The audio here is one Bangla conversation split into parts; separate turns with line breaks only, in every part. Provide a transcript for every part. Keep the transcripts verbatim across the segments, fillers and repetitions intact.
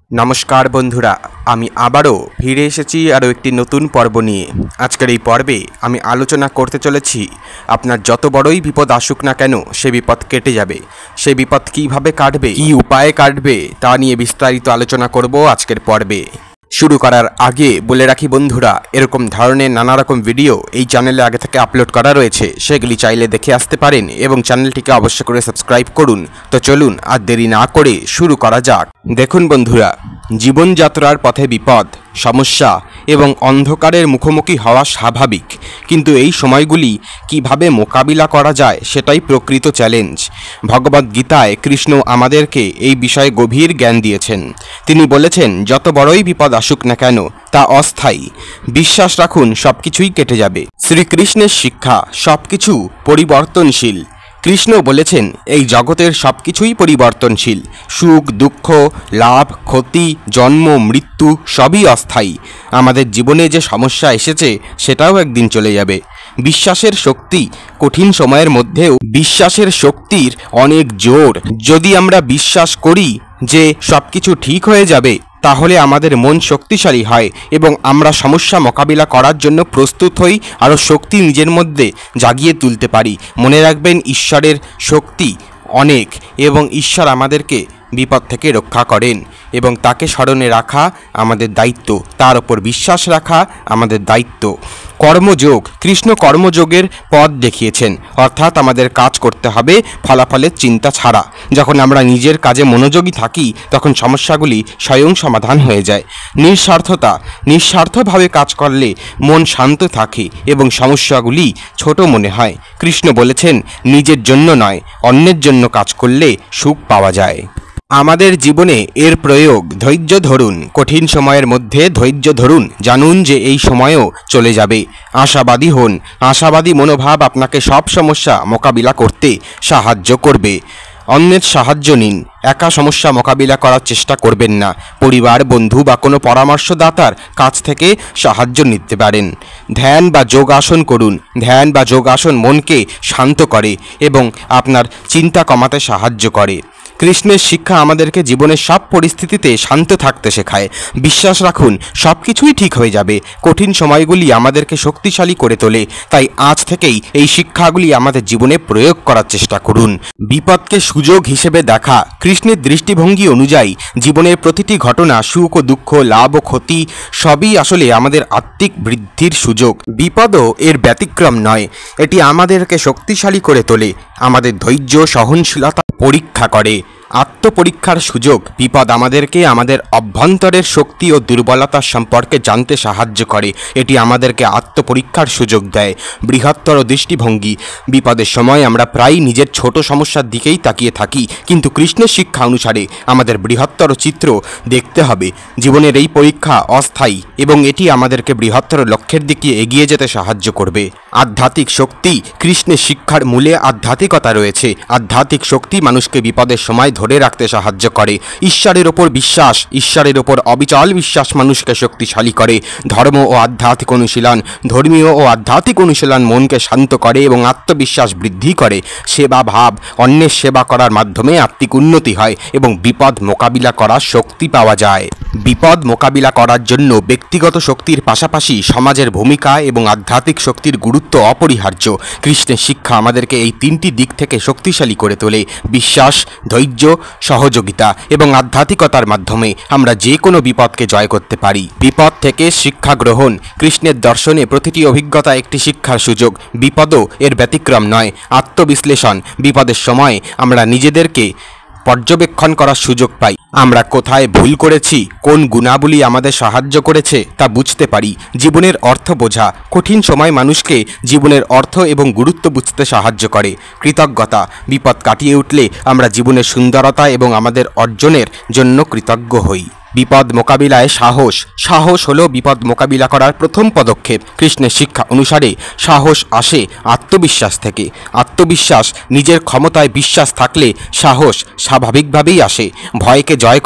নমস্কার বন্ধুরা, আমি আবারও ফিরে এসেছি আরও একটি নতুন পর্ব নিয়ে। আজকের এই পর্বে আমি আলোচনা করতে চলেছি আপনার যত বড়ই বিপদ আসুক না কেন সে বিপদ কেটে যাবে। সে বিপদ কিভাবে কাটবে, কী উপায়ে কাটবে তা নিয়ে বিস্তারিত আলোচনা করব আজকের পর্বে। শুরু করার আগে বলে রাখি বন্ধুরা, এরকম ধরনের নানা রকম ভিডিও এই চ্যানেলে আগে থেকে আপলোড করা রয়েছে, সেগুলি চাইলে দেখে আসতে পারেন এবং চ্যানেলটিকে অবশ্যই করে সাবস্ক্রাইব করুন। তো চলুন আর দেরি না করে শুরু করা যাক। দেখুন বন্ধুরা, জীবনযাত্রার পথে বিপদ, সমস্যা এবং অন্ধকারের মুখোমুখি হওয়া স্বাভাবিক, কিন্তু এই সময়গুলি কিভাবে মোকাবিলা করা যায় সেটাই প্রকৃত চ্যালেঞ্জ। ভগবদ্গীতায় কৃষ্ণ আমাদেরকে এই বিষয়ে গভীর জ্ঞান দিয়েছেন। তিনি বলেছেন, যত বড়ই বিপদ আসুক না কেন তা অস্থায়ী, বিশ্বাস রাখুন সব কিছুই কেটে যাবে। শ্রীকৃষ্ণের শিক্ষা সব কিছু পরিবর্তনশীল। কৃষ্ণ বলেছেন, এই জগতের সব কিছুই পরিবর্তনশীল। সুখ, দুঃখ, লাভ, ক্ষতি, জন্ম, মৃত্যু সবই অস্থায়ী। আমাদের জীবনে যে সমস্যা এসেছে সেটাও একদিন চলে যাবে। বিশ্বাসের শক্তি কঠিন সময়ের মধ্যেও বিশ্বাসের শক্তির অনেক জোর। যদি আমরা বিশ্বাস করি যে সব কিছু ঠিক হয়ে যাবে, তাহলে আমাদের মন শক্তিশালী হয় এবং আমরা সমস্যা মোকাবিলা করার জন্য প্রস্তুত হই, আরও শক্তি নিজের মধ্যে জাগিয়ে তুলতে পারি। মনে রাখবেন, ঈশ্বরের শক্তি অনেক এবং ঈশ্বর আমাদেরকে বিপদ থেকে রক্ষা করেন এবং তাকে স্মরণে রাখা আমাদের দায়িত্ব, তার ওপর বিশ্বাস রাখা আমাদের দায়িত্ব। কর্মযোগ, কৃষ্ণ কর্মযোগের পথ দেখিয়েছেন, অর্থাৎ আমাদের কাজ করতে হবে ফলাফলের চিন্তা ছাড়া। যখন আমরা নিজের কাজে মনোযোগী থাকি তখন সমস্যাগুলি স্বয়ং সমাধান হয়ে যায়। নিঃস্বার্থতা, নিঃস্বার্থভাবে কাজ করলে মন শান্ত থাকে এবং সমস্যাগুলি ছোট মনে হয়। কৃষ্ণ বলেছেন, নিজের জন্য নয় অন্যের জন্য কাজ করলে সুখ পাওয়া যায়। আমাদের জীবনে এর প্রয়োগ। ধৈর্য ধরুন, কঠিন সময়ের মধ্যে ধৈর্য ধরুন, জানুন যে এই সময়ও চলে যাবে। আশাবাদী হন, আশাবাদী মনোভাব আপনাকে সব সমস্যা মোকাবিলা করতে সাহায্য করবে। অন্যের সাহায্য নিন, একা সমস্যা মোকাবিলা করার চেষ্টা করবেন না। পরিবার, বন্ধু বা কোনো পরামর্শদাতার কাছ থেকে সাহায্য নিতে পারেন। ধ্যান বা যোগাসন করুন। ধ্যান বা যোগাসন মনকে শান্ত করে এবং আপনার চিন্তা কমাতে সাহায্য করে। কৃষ্ণের শিক্ষা আমাদেরকে জীবনের সব পরিস্থিতিতে শান্ত থাকতে শেখায়। বিশ্বাস রাখুন সব কিছুই ঠিক হয়ে যাবে। কঠিন সময়গুলি আমাদেরকে শক্তিশালী করে তোলে, তাই আজ থেকেই এই শিক্ষাগুলি আমাদের জীবনে প্রয়োগ করার চেষ্টা করুন। বিপদকে সুযোগ হিসেবে দেখা, কৃষ্ণের দৃষ্টিভঙ্গি অনুযায়ী জীবনের প্রতিটি ঘটনা, সুখ ও দুঃখ, লাভ ও ক্ষতি সবই আসলে আমাদের আত্মিক বৃদ্ধির সুযোগ। বিপদও এর ব্যতিক্রম নয়, এটি আমাদেরকে শক্তিশালী করে তোলে, আমাদের ধৈর্য, সহনশীলতা পরীক্ষা করে। আত্মপরীক্ষার সুযোগ, বিপদ আমাদেরকে আমাদের অভ্যন্তরের শক্তি ও দুর্বলতার সম্পর্কে জানতে সাহায্য করে। এটি আমাদেরকে আত্মপরীক্ষার সুযোগ দেয়। বৃহত্তর দৃষ্টিভঙ্গি, বিপদের সময় আমরা প্রায় নিজের ছোট সমস্যার দিকেই তাকিয়ে থাকি, কিন্তু কৃষ্ণের শিক্ষা অনুসারে আমাদের বৃহত্তর চিত্র দেখতে হবে। জীবনের এই পরীক্ষা অস্থায়ী এবং এটি আমাদেরকে বৃহত্তর লক্ষ্যের দিকে এগিয়ে যেতে সাহায্য করবে। আধ্যাত্মিক শক্তি, কৃষ্ণের শিক্ষার মূলে আধ্যাত্মিকতা রয়েছে। আধ্যাত্মিক শক্তি মানুষকে বিপদের সময় ধরে রাখতে সাহায্য করে। ঈশ্বরের ওপর বিশ্বাস, ঈশ্বরের ওপর অবিচল বিশ্বাস মানুষকে শক্তিশালী করে। ধর্ম ও আধ্যাত্মিক অনুশীলন, ধর্মীয় ও আধ্যাত্মিক অনুশীলন মনকে শান্ত করে এবং আত্মবিশ্বাস বৃদ্ধি করে। সেবা ভাব, অন্যের সেবা করার মাধ্যমে আত্মিক উন্নতি হয় এবং বিপদ মোকাবিলা করার শক্তি পাওয়া যায়। বিপদ মোকাবিলা করার জন্য ব্যক্তিগত শক্তির পাশাপাশি সমাজের ভূমিকা এবং আধ্যাত্মিক শক্তির গুরুত্ব অপরিহার্য। কৃষ্ণের শিক্ষা আমাদেরকে এই তিনটি দিক থেকে শক্তিশালী করে তোলে। বিশ্বাস, ধৈর্য, সহযোগিতা এবং আধ্যাত্মিকতার মাধ্যমে আমরা যে কোনো বিপদকে জয় করতে পারি। বিপদ থেকে শিক্ষা গ্রহণ, কৃষ্ণের দর্শনে প্রতিটি অভিজ্ঞতা একটি শিক্ষার সুযোগ। বিপদও এর ব্যতিক্রম নয়। আত্মবিশ্লেষণ, বিপদের সময় আমরা নিজেদেরকে পর্যবেক্ষণ করার সুযোগ পাই। আমরা কোথায় ভুল করেছি, কোন গুণাবলী আমাদের সাহায্য করেছে তা বুঝতে পারি। জীবনের অর্থ বোঝা, কঠিন সময় মানুষকে জীবনের অর্থ এবং গুরুত্ব বুঝতে সাহায্য করে। কৃতজ্ঞতা, বিপদ কাটিয়ে উঠলে আমরা জীবনের সুন্দরতা এবং আমাদের অর্জনের জন্য কৃতজ্ঞ হই। বিপদ মোকাবিলায় সাহস, সাহস হলো বিপদ মোকাবিলা করার প্রথম পদক্ষেপ। কৃষ্ণের শিক্ষা অনুসারে সাহস আসে আত্মবিশ্বাস থেকে। আত্মবিশ্বাস, নিজের ক্ষমতায় বিশ্বাস থাকলে সাহস স্বাভাবিকভাবেই আসে। ভয়কে জয় করা,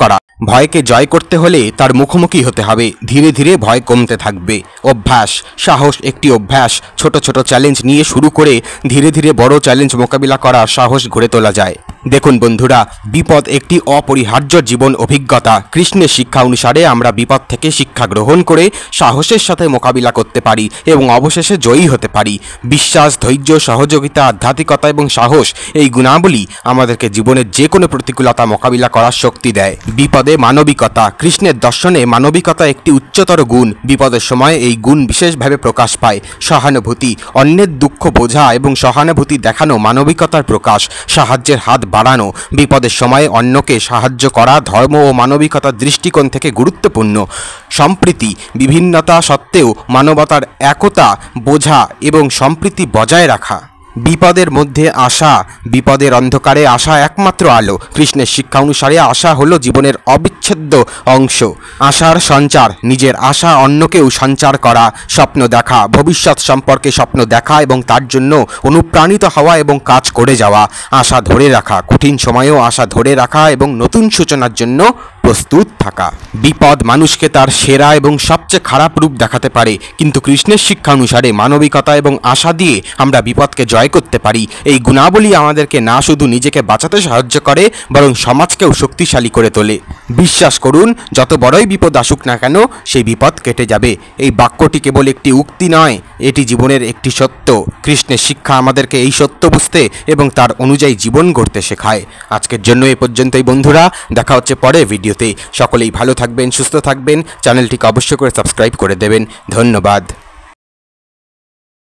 ভয়কে জয় করতে হলে তার মুখোমুখি হতে হবে। ধীরে ধীরে ভয় কমতে থাকবে। অভ্যাস, সাহস একটি অভ্যাস। ছোট ছোট চ্যালেঞ্জ নিয়ে শুরু করে ধীরে ধীরে বড় চ্যালেঞ্জ মোকাবিলা করার সাহস গড়ে তোলা যায়। দেখুন বন্ধুরা, বিপদ একটি অপরিহার্য জীবন অভিজ্ঞতা। কৃষ্ণের শিক্ষা অনুসারে আমরা বিপদ থেকে শিক্ষা গ্রহণ করে সাহসের সাথে মোকাবিলা করতে পারি এবং অবশেষে জয়ী হতে পারি। বিশ্বাস, ধৈর্য, সহযোগিতা, আধ্যাত্মিকতা এবং সাহস এই গুণাবলী আমাদেরকে জীবনের যে কোনো প্রতিকূলতা মোকাবিলা করার শক্তি দেয়। বিপদে মানবিকতা। কৃষ্ণের দর্শনে মানবিকতা একটি উচ্চতর গুণ। বিপদের সময় এই গুণ বিশেষভাবে প্রকাশ পায়। সহানুভূতি, অন্যের দুঃখ বোঝা এবং সহানুভূতি দেখানো মানবিকতার প্রকাশ। সাহায্যের হাত বাড়ানো, বিপদের সময় অন্যকে সাহায্য করা ধর্ম ও মানবিকতার দৃষ্টিকোণ থেকে গুরুত্বপূর্ণ। সম্প্রীতি, বিভিন্নতা সত্ত্বেও মানবতার একতা বোঝা এবং সম্প্রীতি বজায় রাখা। বিপদের মধ্যে আশা। বিপদের অন্ধকারে আশা একমাত্র আলো। কৃষ্ণের শিক্ষা অনুসারে আশা হলো জীবনের অবিচ্ছেদ্য অংশ। আশার সঞ্চার, নিজের আশা অন্যকেও সঞ্চার করা। স্বপ্ন দেখা, ভবিষ্যৎ সম্পর্কে স্বপ্ন দেখা এবং তার জন্য অনুপ্রাণিত হওয়া এবং কাজ করে যাওয়া। আশা ধরে রাখা, কঠিন সময়েও আশা ধরে রাখা এবং নতুন সূচনার জন্য প্রস্তুত থাকা। বিপদ মানুষকে তার সেরা এবং সবচেয়ে খারাপ রূপ দেখাতে পারে, কিন্তু কৃষ্ণের শিক্ষা অনুসারে মানবিকতা এবং আশা দিয়ে আমরা বিপদকে জয় করতে পারি। এই গুণাবলী আমাদেরকে না শুধু নিজেকে বাঁচাতে সাহায্য করে, বরং সমাজকেও শক্তিশালী করে তোলে। বিশ্বাস করুন, যত বড়ই বিপদ আসুক না কেন, সেই বিপদ কেটে যাবে। এই বাক্যটি কেবল একটি উক্তি নয়, এটি জীবনের একটি সত্য। কৃষ্ণের শিক্ষা আমাদেরকে এই সত্য বুঝতে এবং তার অনুযায়ী জীবন গড়তে শেখায়। আজকের জন্য এ পর্যন্তই বন্ধুরা, দেখা হচ্ছে পরে ভিডিওতে। সকলেই ভালো থাকবেন, সুস্থ থাকবেন। চ্যানেলটিকে অবশ্যই করে সাবস্ক্রাইব করে দেবেন। ধন্যবাদ।